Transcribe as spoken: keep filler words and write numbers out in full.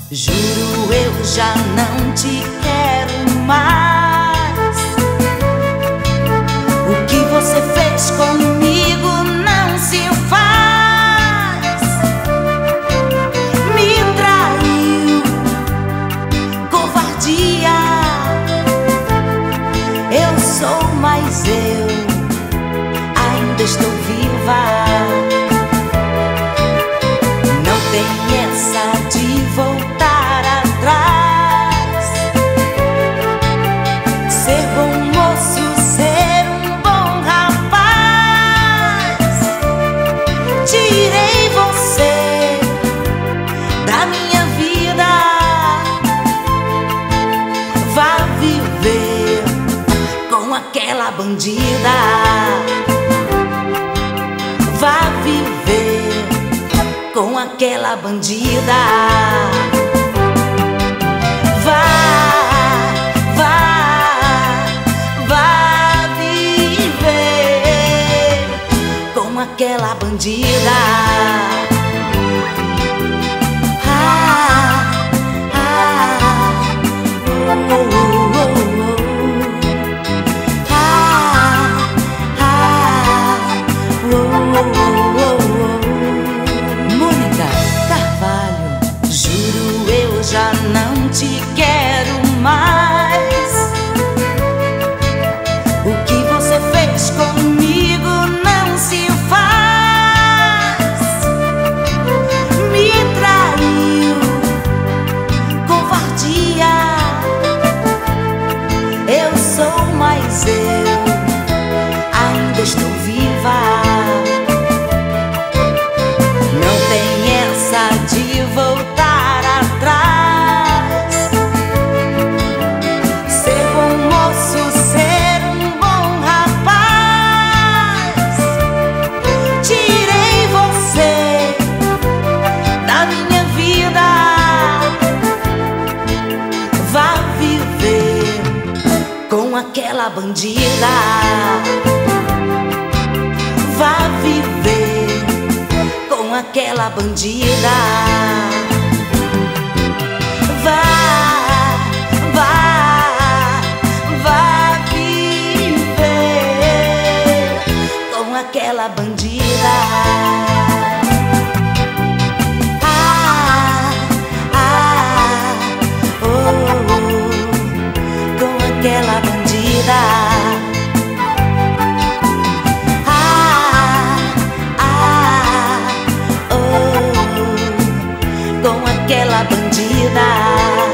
Juro, eu já não te quero mais. O que você fez comigo não se faz. Me traiu, covardia. Eu sou, mas eu ainda estou viva. Não tem essa de voltar atrás. Ser bom moço, ser um bom rapaz. Tirei você da minha vida. Vá viver com aquela bandida. Vá viver com aquela bandida. Vá, vá, vá viver com aquela bandida. Ah, ah, oh, oh, oh, oh. Ah, ah, oh, oh, oh, oh. Mônica, Carvalho, juro, eu já não te quero mais. O que você fez comigo não se faz. Me traiu, covardia. Eu sou, mas eu ainda estou viva. Não tem essa de voltar atrás. Ser bom moço, ser um bom rapaz. Tirei você da minha vida. Vá viver com aquela bandida. Vá viver com aquela bandida. Vá, vá, vá viver com aquela bandida. Ah, ah, oh, oh, com aquela bandida. Com aquela bandida.